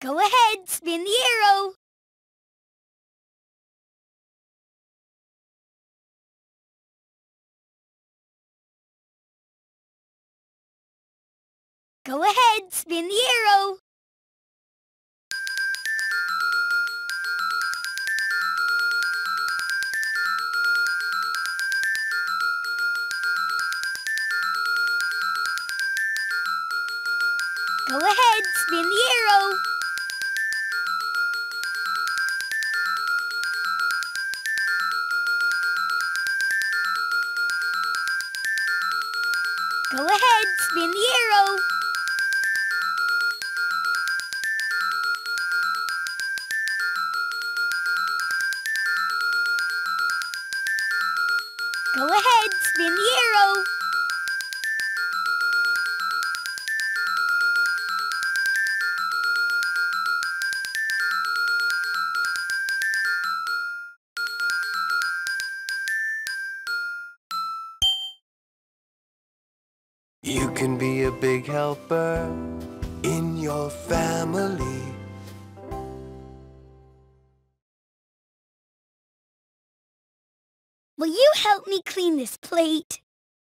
Go ahead, spin the arrow. Go ahead, spin the arrow. Go ahead, spin the arrow. Go ahead, spin the arrow. Go ahead, spin the arrow. You can be a big helper in your family. Will you help me clean this plate?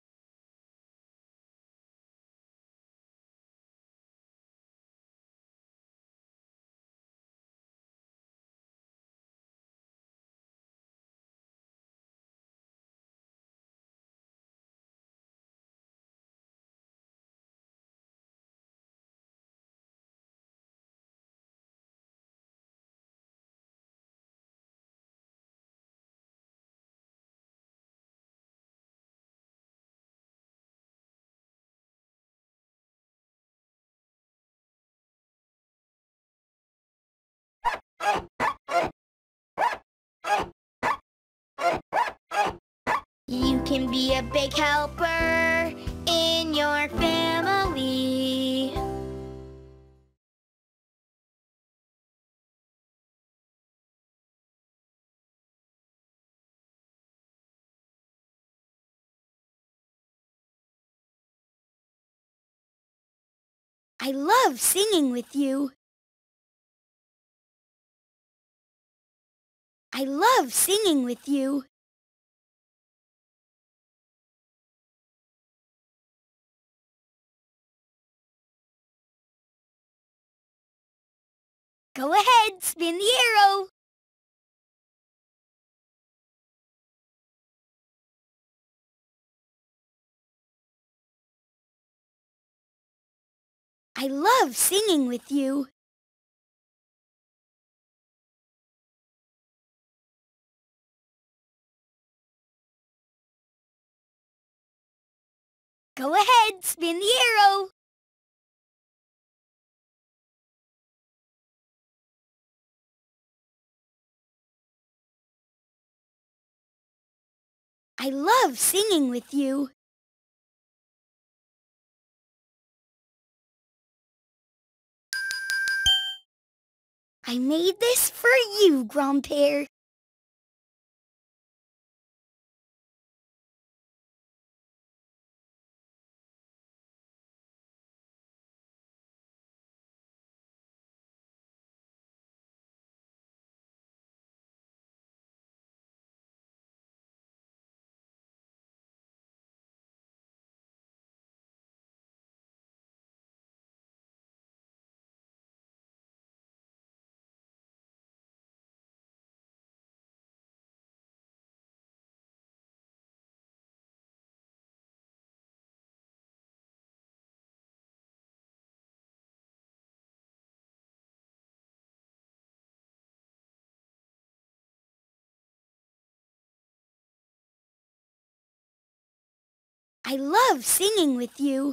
You can be a big helper in your family. I love singing with you. I love singing with you. Go ahead, spin the arrow. I love singing with you. Go ahead, spin the arrow. I love singing with you. I made this for you, Grandpere. I love singing with you.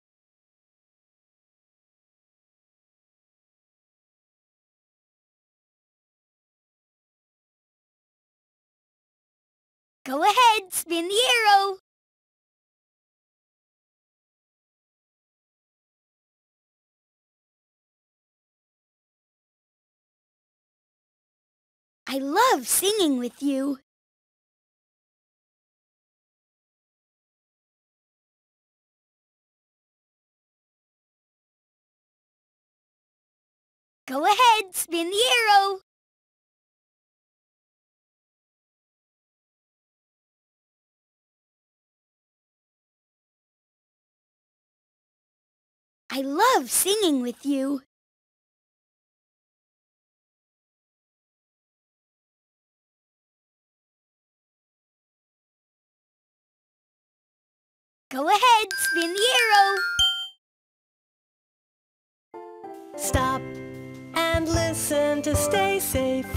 Go ahead, spin the arrow. I love singing with you. Go ahead, spin the arrow. I love singing with you. Go ahead, spin the arrow. Stop and listen to stay safe.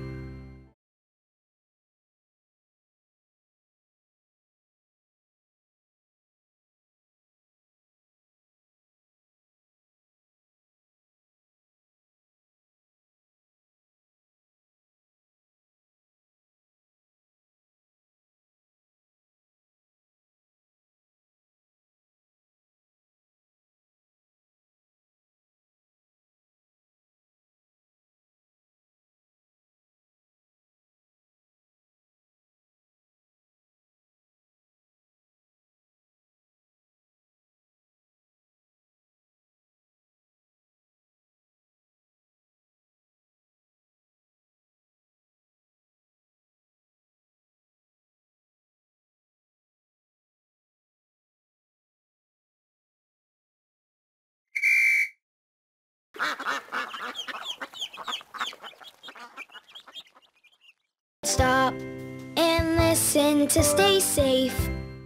Stop and listen to stay safe.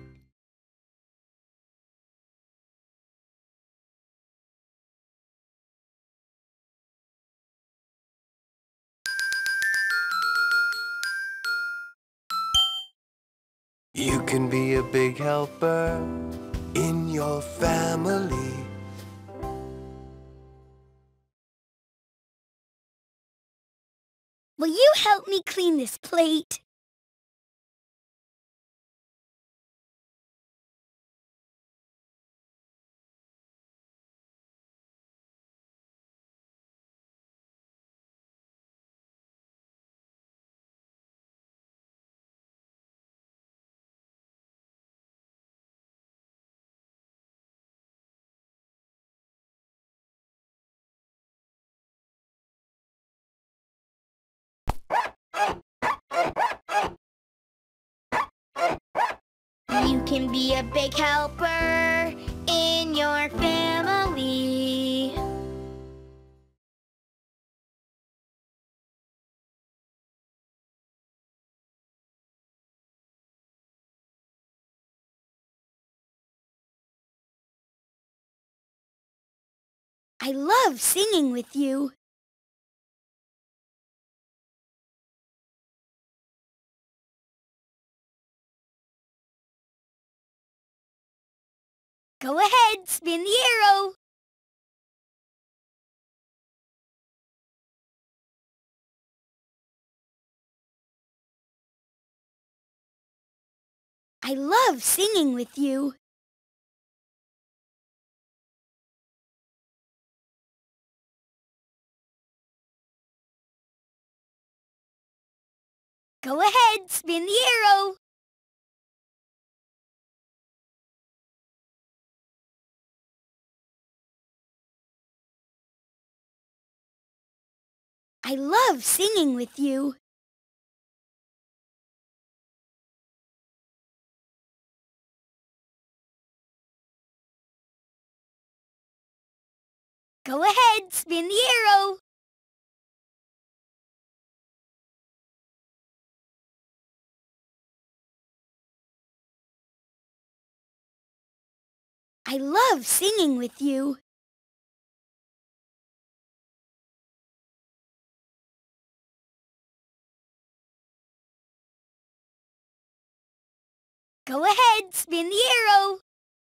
You can be a big helper in your family. Will you help me clean this plate? You can be a big helper in your family. I love singing with you. Go ahead, spin the arrow. I love singing with you. Go ahead, spin the arrow. I love singing with you. Go ahead, spin the arrow. I love singing with you. Go ahead, spin the arrow.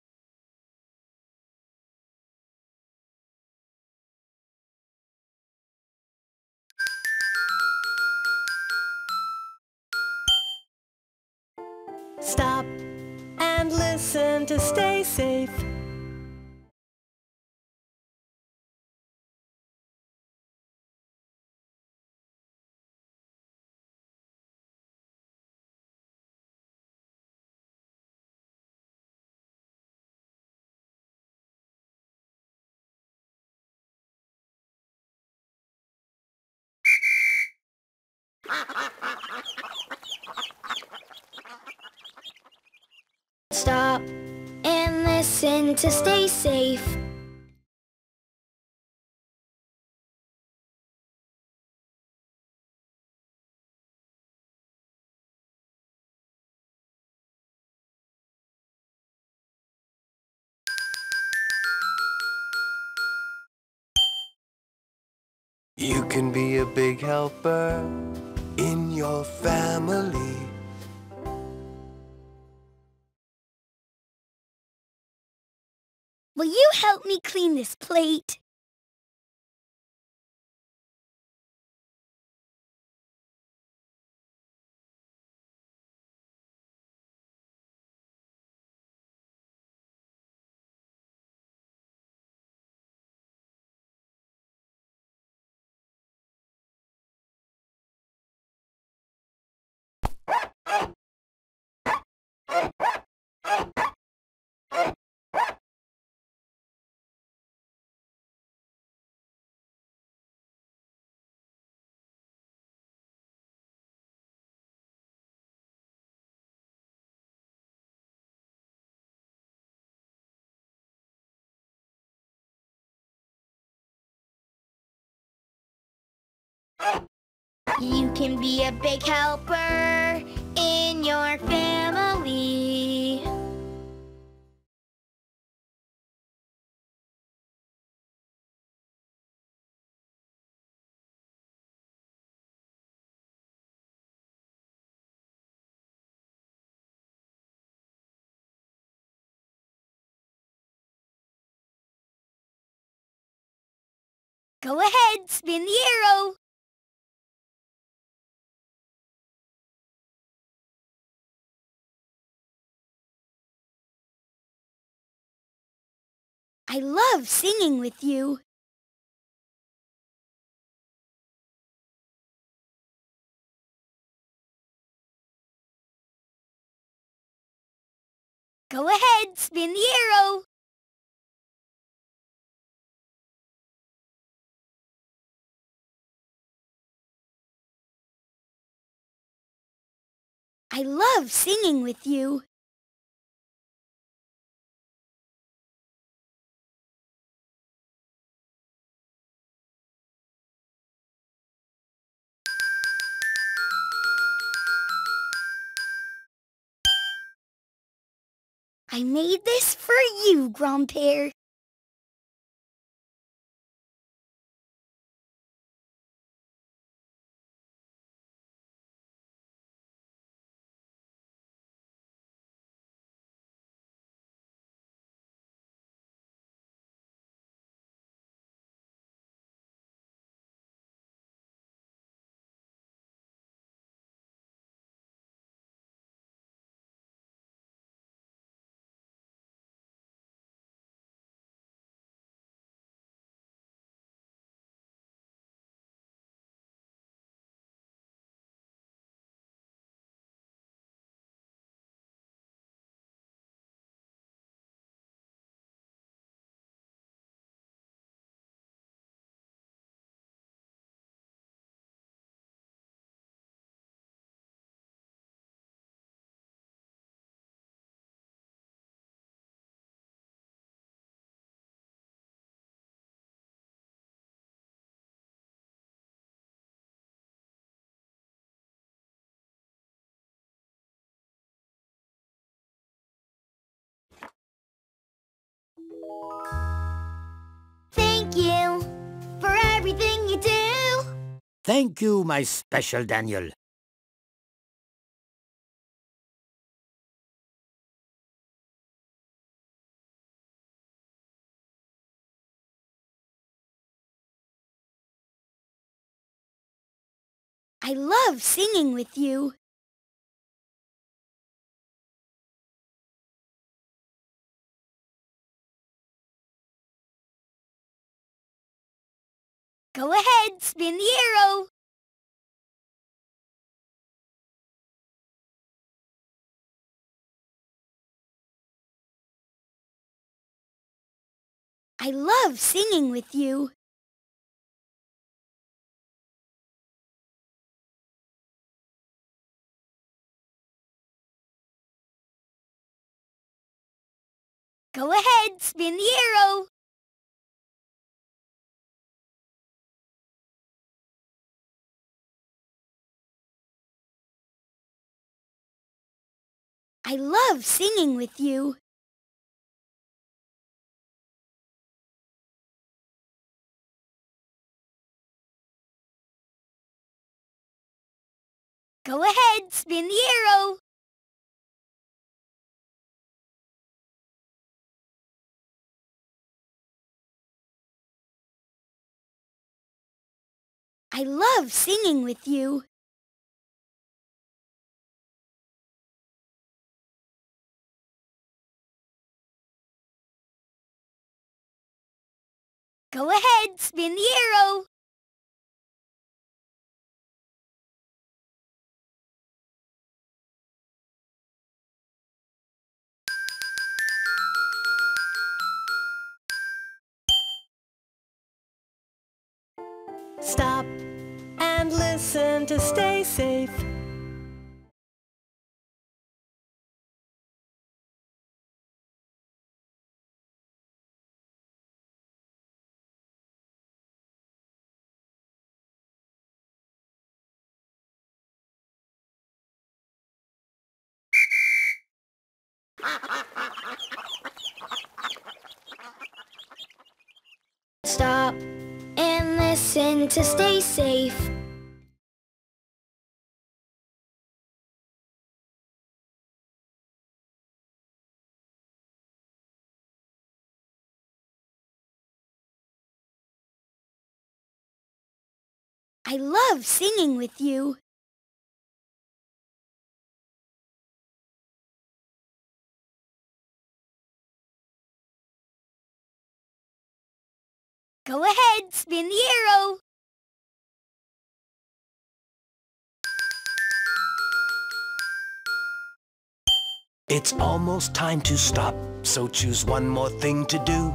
Stop and listen to stay safe. Stop and listen to stay safe. You can be a big helper in your family. Will you help me clean this plate? You can be a big helper in your family. Go ahead, spin the arrow. I love singing with you. Go ahead, spin the arrow. I love singing with you. I made this for you, Grandpere. Thank you for everything you do. Thank you, my special Daniel. I love singing with you. Go ahead, spin the arrow. I love singing with you. Go ahead, spin the arrow. I love singing with you. Go ahead, spin the arrow. I love singing with you. Go ahead, spin the arrow. Stop and listen to stay safe. Stop and listen to stay safe. I love singing with you. Go ahead, spin the arrow. It's almost time to stop, so choose one more thing to do.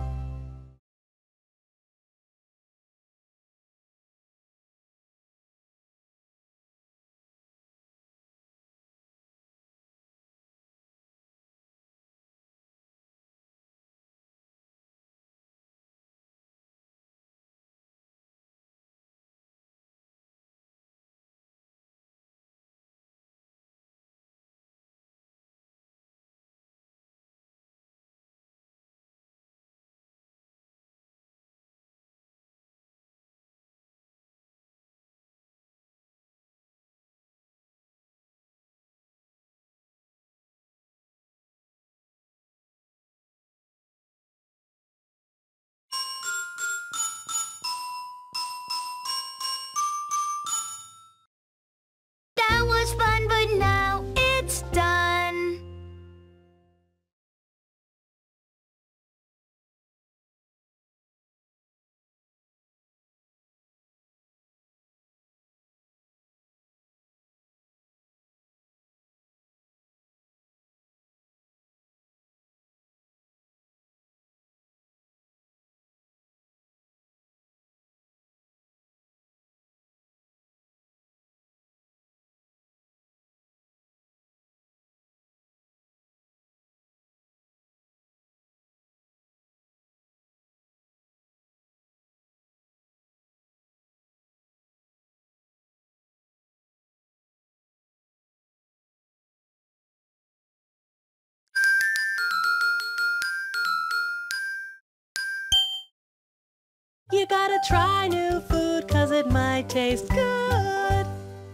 That was fun, but now it's done. You gotta try new food 'cause it might taste good.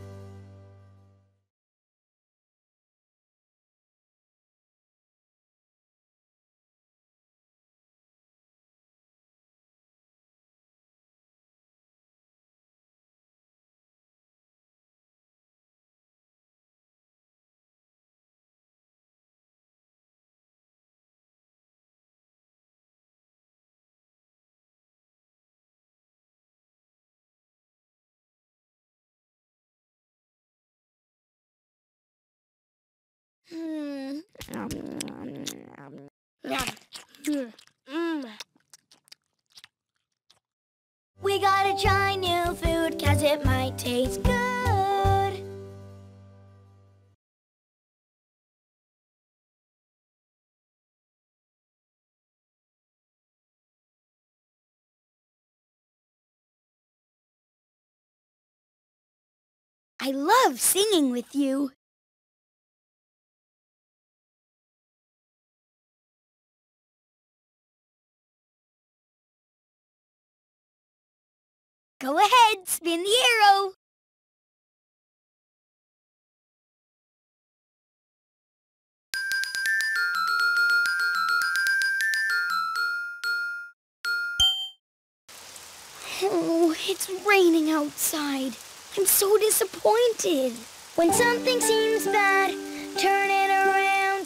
We gotta try new food 'cause it might taste good. I love singing with you. Go ahead, spin the arrow. Oh, it's raining outside. I'm so disappointed. When something seems bad, turn it around.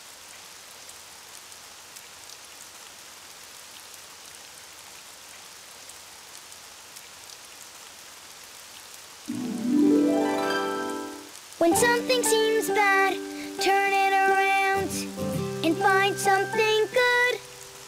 When something seems bad, turn it around and find something good.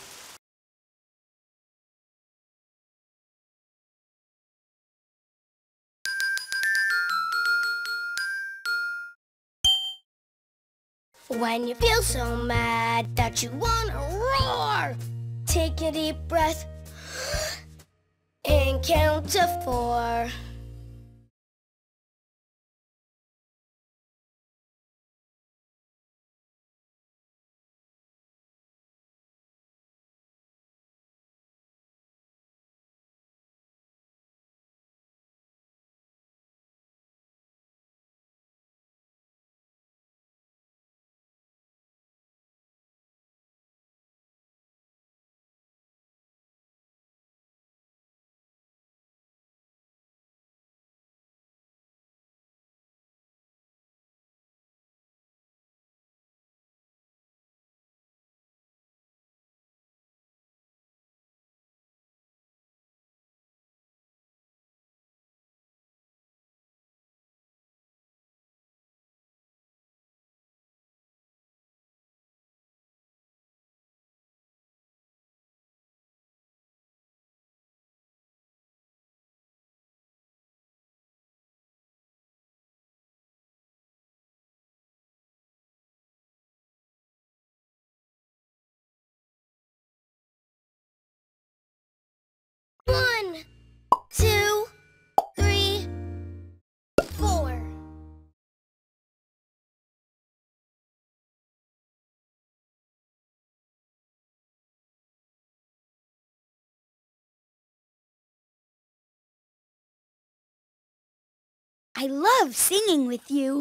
When you feel so mad that you wanna roar, take a deep breath and count to 4. One, 2, 3, 4. I love singing with you.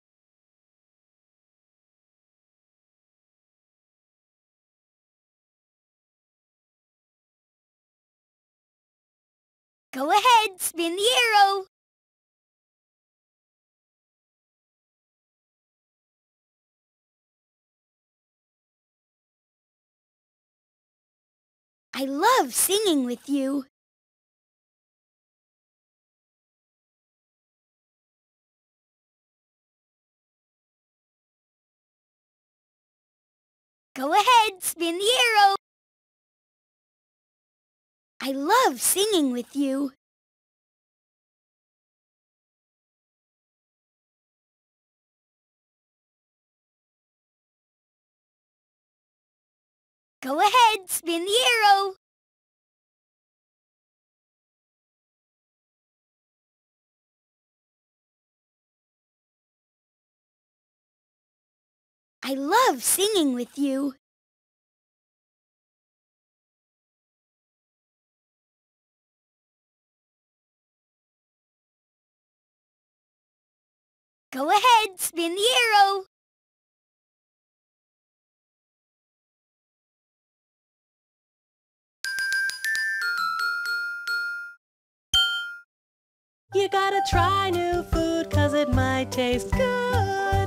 Go ahead, spin the arrow. I love singing with you. Go ahead, spin the arrow. I love singing with you. Go ahead, spin the arrow. I love singing with you. Go ahead, spin the arrow. You gotta try new food 'cause it might taste good.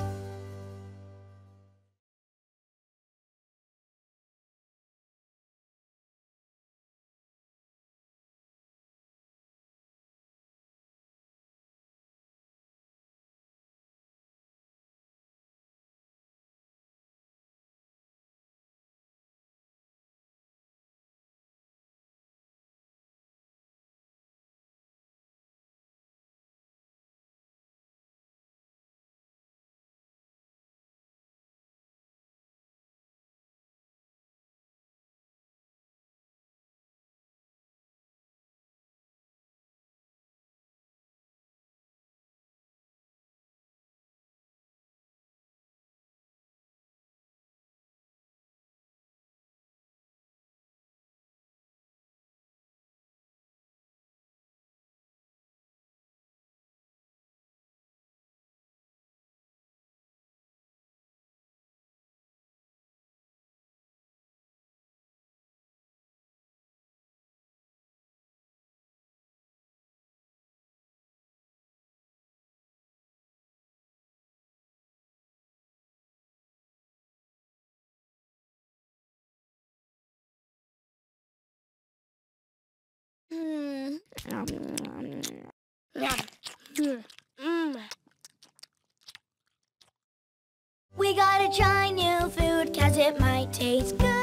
We gotta try new food 'cause it might taste good.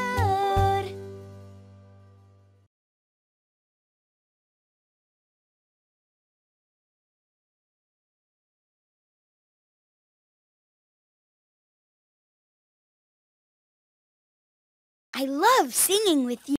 I love singing with you.